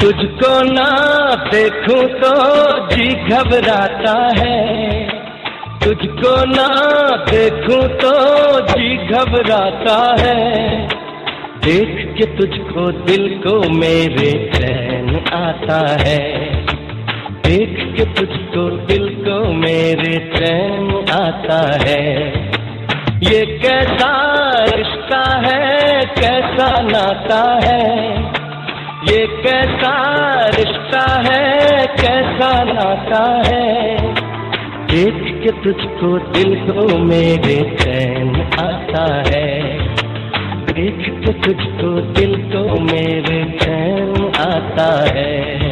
तुझको ना देखूं तो जी घबराता है, तुझको ना देखूं तो जी घबराता है। देख के तुझको दिल को मेरे चैन आता है, देख के तुझको दिल को मेरे चैन आता है। ये कैसा रिश्ता है, कैसा नाता है, ये कैसा रिश्ता है, कैसा नाता है। देख के तुझको दिल को मेरे चैन आता है, देख के तुझको दिल को मेरे चैन आता है।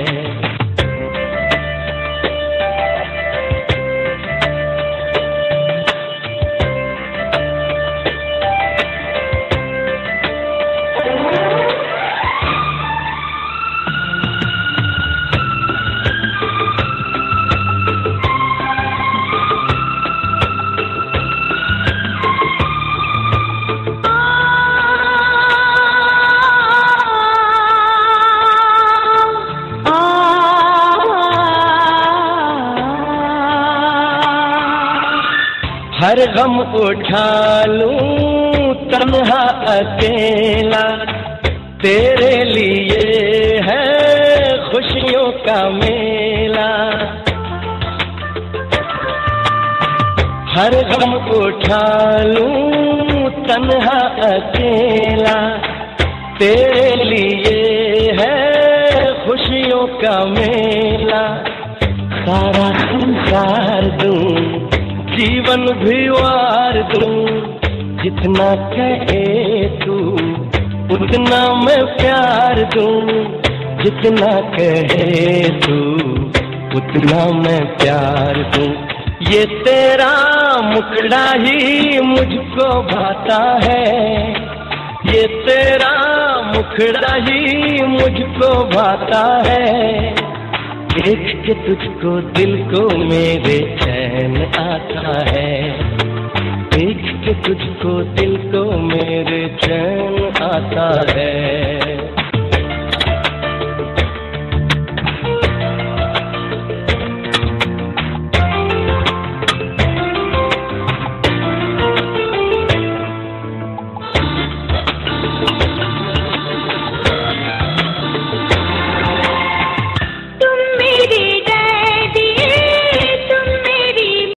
हर गम उठा लूं तन्हा अकेला, तेरे लिए है खुशियों का मेला। हर गम उठा लूं तन्हा अकेला, तेरे लिए है खुशियों का मेला। सारा संसार दूं, जीवन भी वार दूं, जितना कहे तू उतना मैं प्यार दूं, जितना कहे तू उतना मैं प्यार दूं। ये तेरा मुखड़ा ही मुझको भाता है, ये तेरा मुखड़ा ही मुझको भाता है। देख के तुझको दिल को मेरे चैन आता है, देख के तुझको दिल को मेरे चैन आता है।